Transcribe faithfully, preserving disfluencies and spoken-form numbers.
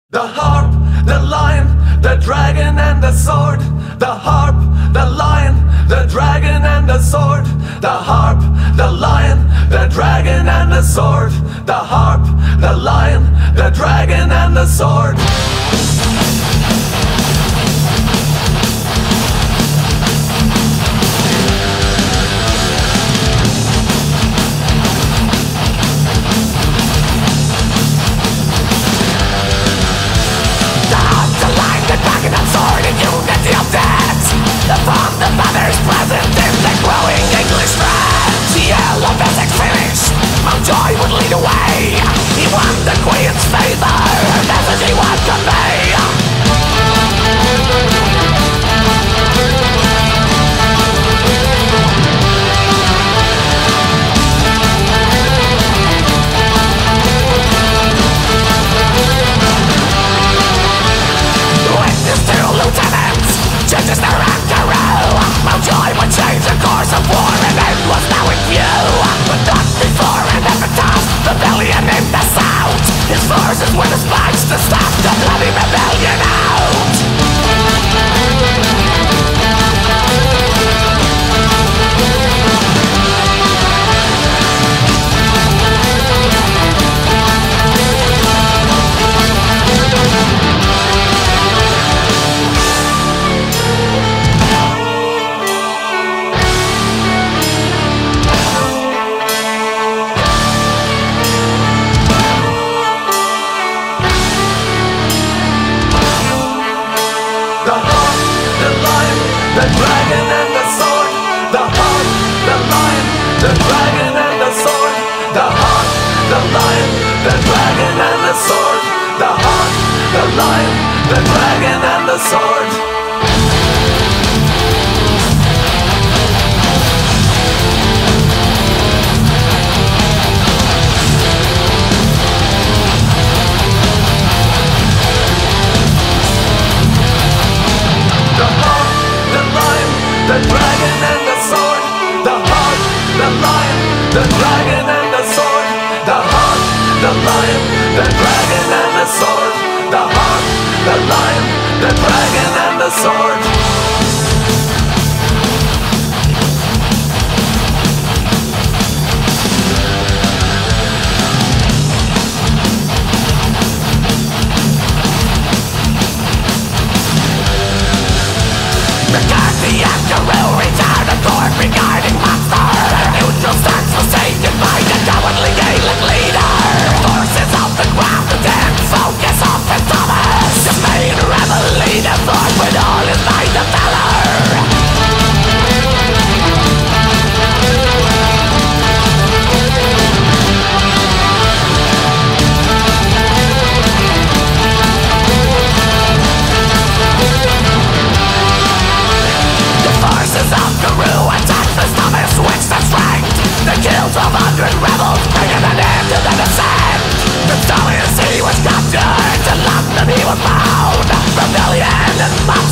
The harp, the lion, the dragon and the sword. The harp, the lion, the dragon and the sword. The harp, the lion, the dragon and the sword. The harp, the lion, the dragon and the sword. The father's present in the growing English thread. The elephant finished, Mountjoy would lead away. He won the Queen's favor, message he would convey. With his two lieutenants, judges their anchor-row, Mountjoy would change the course of war, and end was now in view. But not before an epitaph, rebellion in the south. His forces were dispatched to stop the bloody rebellion out. The dragon and the sword. The harp, the lion, the dragon and the sword. The harp, the lion, the dragon and the sword. The harp, the lion, the dragon and the sword. The dragon and the sword. The harp, the lion, the dragon and the sword. The harp, the lion, the dragon and the sword. The harp, the lion, the dragon and the sword. The Emperor retired a court regarding monster. The neutral stance was taken by the cowardly Gaelic leader. The forces of the ground then focus on St. Thomas. The main rebel leader fought with all his might and valor. Of Cruachan, Saint Thomas with their strength. They killed twelve hundred rebels, bringing an end to the descent. Saint Thomas, he was captured, to London he was bound. Rebellion and mob